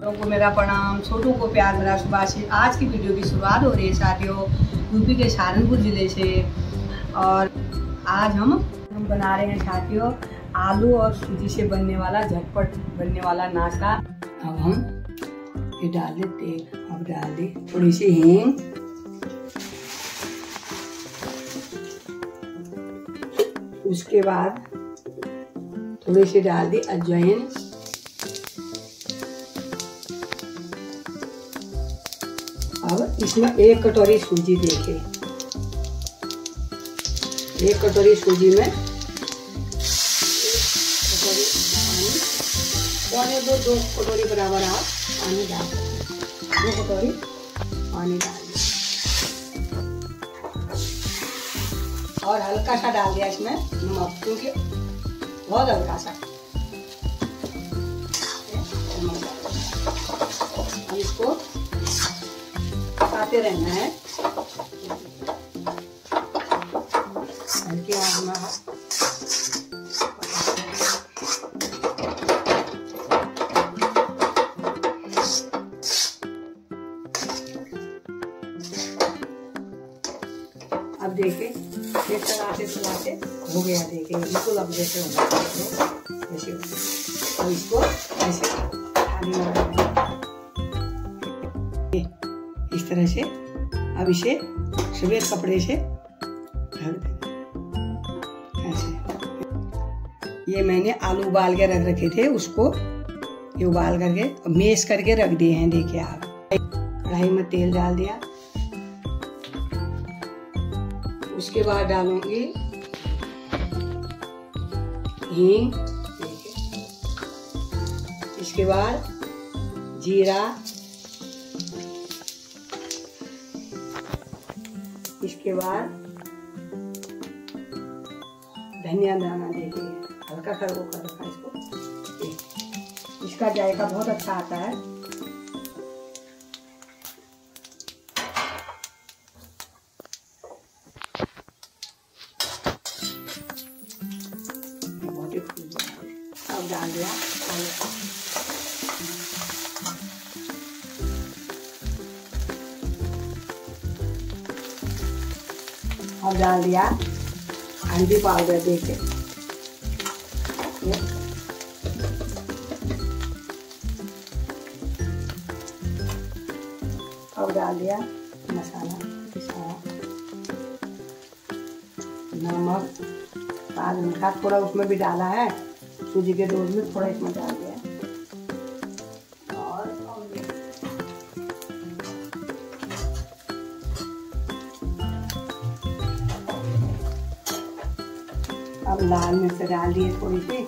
को मेरा प्रणाम, छोटू को प्यार भरा सुभाषित। आज की वीडियो की शुरुआत हो रही है साथियों यूपी के सहारनपुर ज़िले से। और आज हम बना रहे हैं साथियों आलू और सूजी से बनने वाला झटपट बनने वाला नाश्ता। अब हम ये डाल दे तेल, अब डाल दे थोड़ी सी हींग, उसके बाद थोड़ी सी डाल दी अजवाइन, अब इसमें 1 कटोरी सूजी देके 1 कटोरी सूजी में 1 कटोरी पानी, पौने 2 कटोरी बराबर आप पानी डाल सकते, 2 कटोरी पानी डाल दिया और हल्का सा डाल दिया इसमें नमक, क्योंकि बहुत हल्का सा। इसको पकाते रहना है हल्की आंच में। अब देखिए एक चलाते हो गया, देखिए बिल्कुल अब जैसे होना चाहिए जैसे हो। अब इसको ऐसे पानी लगा इस तरह से। अब इसे सफेद कपड़े से ढक देना ऐसे। ये मैंने आलू उबाल के रख रखे थे, उसको ये उबाल करके मेश करके रख दिए हैं। देखिए आप कढ़ाई में तेल डाल दिया, उसके बाद डालूंगी हींग, इसके बाद जीरा, इसके बाद धनिया दाना देखिए हल्का सा वो कर रखा इसको, इसका जायका बहुत अच्छा आता है। अब डाल दिया आलू, अब डाल दिया हल्दी पाउडर देके, अब डाल दिया मसाला पिसा, नमक, लाल मिर्च थोड़ा उसमें भी डाला है, सूजी के डोज में थोड़ा इसमें डाल दिया। और अब लाल मिर्च डाल दिए थोड़ी सी,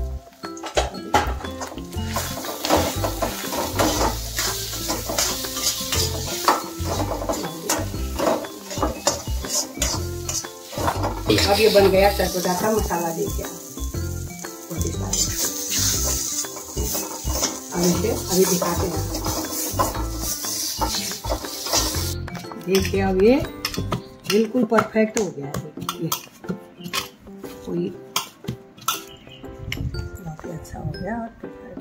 अब ये बन गया चटपटा सा मसाला। देखिए अब इसे अभी दिखाते हैं। देखिए अब ये बिल्कुल परफेक्ट हो गया है। देखिए कोई बहुत ही अच्छा हो गया और परफेक्ट।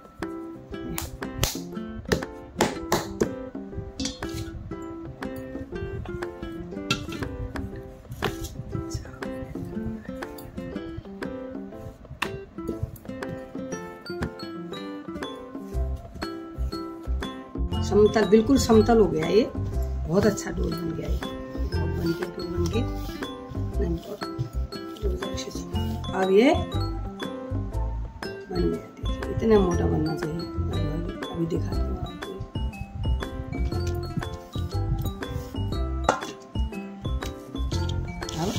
समतल, बिल्कुल समतल हो गया ये, बहुत अच्छा डोल बन गया ये, बन के अब ये बन गया। देखिए इतना मोटा बनना चाहिए। अभी दिखाती हूँ आपको। अब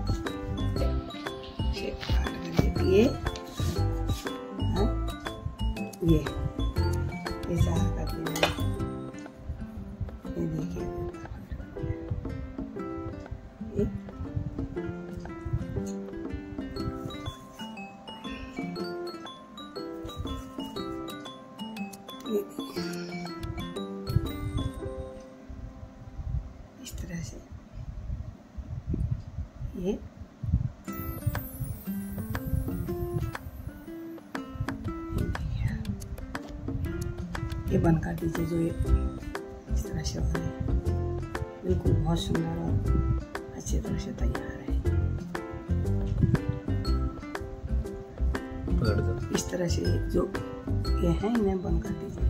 ये ऐसा कर देना। ये देखिए इस तरह से ये ये बंद कर दीजिए। जो ये इस तरह से बने बिल्कुल बहुत सुंदर और अच्छी तरह से तैयार है। इस तरह से जो ये हैं इन्हें बंद कर दीजिए।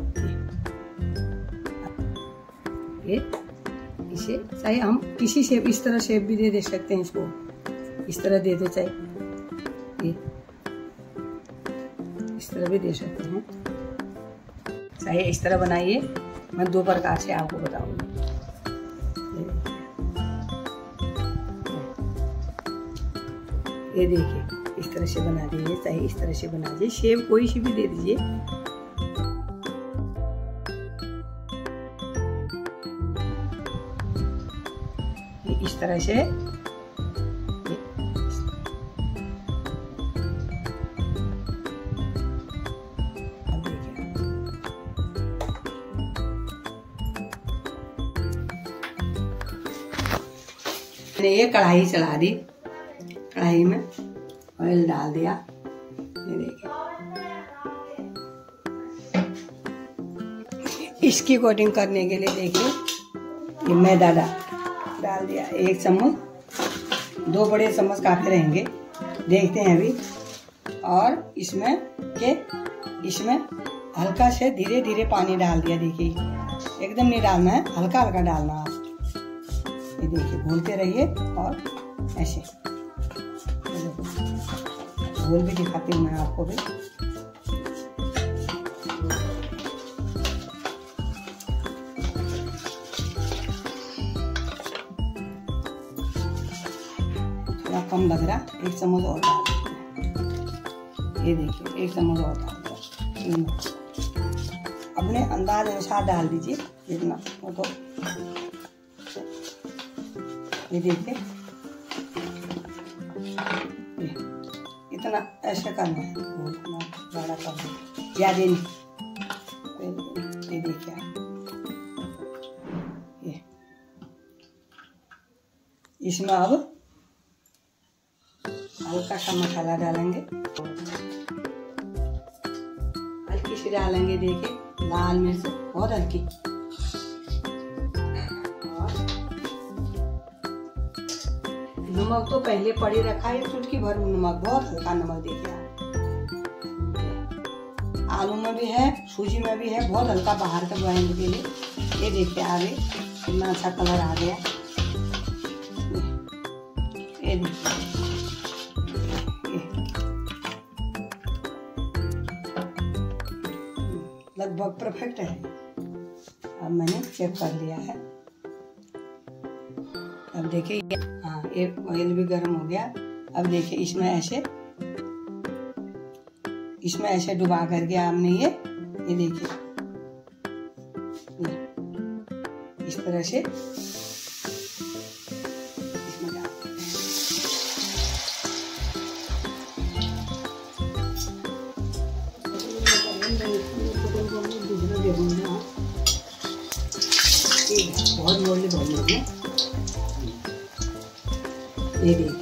ये इसे चाहे हम किसी शेप, इस तरह शेप भी दे सकते हैं। इसको इस तरह दे दो, चाहे ये इस तरह भी दे सकते हैं। चाहे इस तरह बनाइए। मैं 2 प्रकार से आपको बताऊंगी। ये देखिए इस तरह से बना दीजिए, चाहे इस तरह से बना दीजिए। शेप कोई सी भी दे दीजिए। इस तरह से मैंने ये कढ़ाई चला दी। कढ़ाई में ऑयल डाल दिया। ये देखिए इसकी कोटिंग करने के लिए देखिए ये मैदा डाल दिया 1 चम्मच। 2 बड़े चम्मच काफी रहेंगे। देखते हैं अभी। और इसमें हल्का से धीरे धीरे पानी डाल दिया। देखिए एकदम नहीं डालना है, हल्का हल्का डालना है। ये देखिए घोलते रहिए और ऐसे घोल भी दिखाती हूँ मैं आपको भी। थोड़ा कम लग रहा, 1 चम्मच और डाल देते हैं। ये देखिए 1 चम्मच और डाल दिया। अपने अंदाज अनुसार डाल दीजिए जितना वो तो। ये देखिए इतना ऐसे करना है, बड़ा करना है, ज्यादा नहीं। ये देखिए ये इसमें अब हल्का सा मसाला डालेंगे। हल्की सी डालेंगे। देखिए लाल मिर्च बहुत हल्की। नमक तो पहले पड़ी रखा है, चुटकी भर नमक, बहुत हल्का नमक। देखिए आलू में भी है, सूजी में भी है, बहुत हल्का बाहर का बॉइल के लिए। ये देखिए आगे कितना अच्छा कलर आ गया। ये देखिए लगभग परफेक्ट है। अब मैंने चेक कर लिया है। अब देखिए हाँ ये ऑयल भी गर्म हो गया। अब देखिए इसमें ऐसे डुबा करके आपने ये देखिए इस तरह से इसमें डाल बहुत बोलने बहुत ये देखिए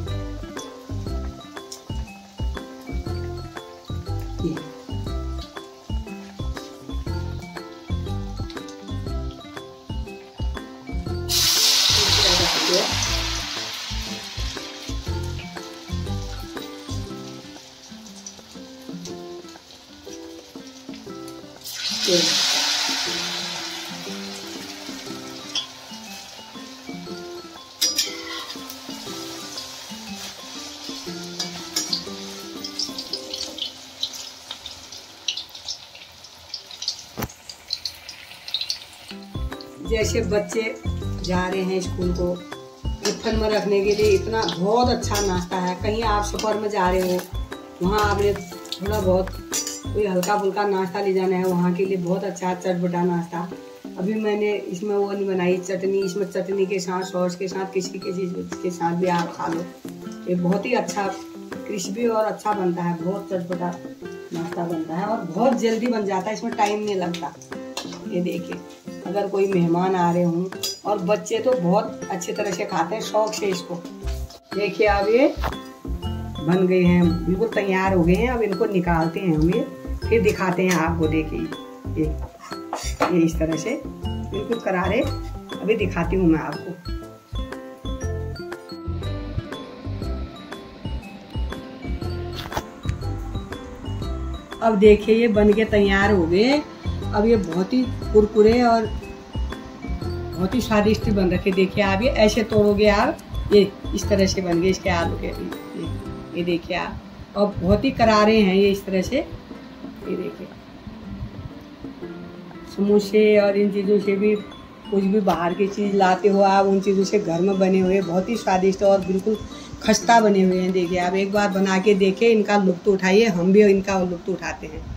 जैसे बच्चे जा रहे हैं स्कूल को, टिफिन में रखने के लिए इतना बहुत अच्छा नाश्ता है। कहीं आप सफर में जा रहे हो, वहाँ आपने थोड़ा बहुत कोई हल्का फुल्का नाश्ता ले जाना है, वहाँ के लिए बहुत अच्छा चटपटा नाश्ता। अभी मैंने इसमें वो नहीं बनाई चटनी, इसमें चटनी के साथ सॉस के साथ किसी के साथ भी आप खा लो। ये बहुत ही अच्छा क्रिस्पी और अच्छा बनता है, बहुत चटपटा नाश्ता बनता है और बहुत जल्दी बन जाता है, इसमें टाइम नहीं लगता। ये देखिए अगर कोई मेहमान आ रहे हों, और बच्चे तो बहुत अच्छी तरह से खाते हैं शौक से इसको। देखिए अब ये बन गए हैं, बिल्कुल तैयार हो गए हैं। अब इनको निकालते हैं हम, ये फिर दिखाते हैं आपको। देखिए ये इस तरह से बिल्कुल करारे। अभी दिखाती हूँ मैं आपको। अब देखिए ये बन के तैयार हो गए। अब ये बहुत ही कुरकुरे और बहुत ही स्वादिष्ट बन रखे। देखिए आप ये ऐसे तोड़ोगे आप, ये इस तरह से बन गए इसके आलू के। ये देखिए आप, और बहुत ही करारे हैं ये इस तरह से। ये देखिए समोसे और इन चीज़ों से भी, कुछ भी बाहर की चीज़ लाते हो आप, उन चीज़ों से घर में बने हुए बहुत ही स्वादिष्ट और बिल्कुल खस्ता बने हुए हैं। देखिए आप एक बार बना के देखिए, इनका लुत्फ़ उठाइए, हम भी इनका लुत्फ़ उठाते हैं।